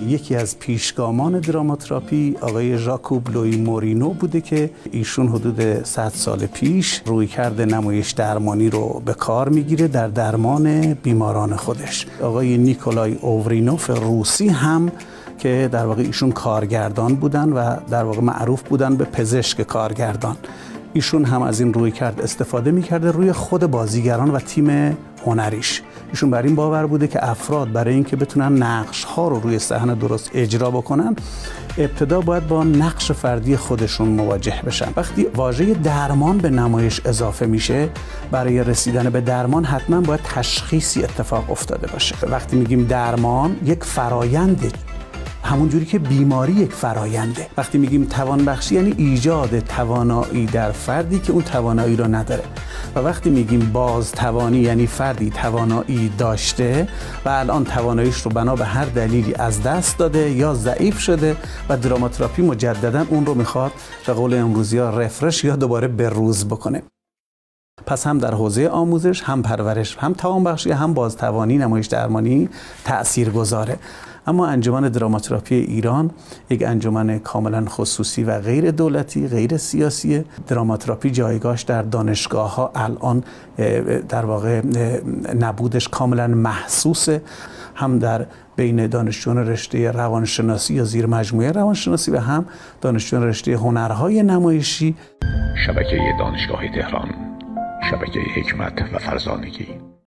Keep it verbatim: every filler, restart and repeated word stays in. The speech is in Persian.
یکی از پیشگامان دراماتراپی آقای ژاکوب لوئی مورینو بوده که ایشون حدود صد سال پیش رویکرد نمایش درمانی رو به کار میگیره در درمان بیماران خودش. آقای نیکولای اوورینوف روسی هم که در واقع ایشون کارگردان بودن و در واقع معروف بودن به پزشک کارگردان، ایشون هم از این رویکرد استفاده میکرده روی خود بازیگران و تیم هنریش. ایشون بر این باور بوده که افراد برای اینکه بتونن نقش ها رو روی صحنه درست اجرا بکنن، ابتدا باید با نقش فردی خودشون مواجه بشن. وقتی واژه درمان به نمایش اضافه میشه، برای رسیدن به درمان حتما باید تشخیصی اتفاق افتاده باشه. وقتی میگیم درمان، یک فراینده، همون جوری که بیماری یک فراینده. وقتی میگیم توانبخشی یعنی ایجاد توانایی در فردی که اون توانایی رو نداره. و وقتی میگیم بازتوانی یعنی فردی توانایی داشته و الان تواناییش رو بنا به هر دلیلی از دست داده یا ضعیف شده و دراماتراپی مجددا اون رو میخواد به قول امروزی ها رفرش یا دوباره بروز بکنه. پس هم در حوزه آموزش، هم پرورش، هم توانبخشی، هم بازتوانی نمایش درمانی تأثیر گذاره. اما انجمن دراماتراپی ایران یک انجمن کاملا خصوصی و غیر دولتی، غیر سیاسی. دراماتراپی جایگاهش در دانشگاه ها الان در واقع نبودش کاملا محسوسه، هم در بین دانشجویان رشته روانشناسی یا زیر مجموعه روانشناسی و هم دانشجویان رشته هنرهای نمایشی. شبکه دانشگاه تهران، شبکه حکمت و فرزانگی.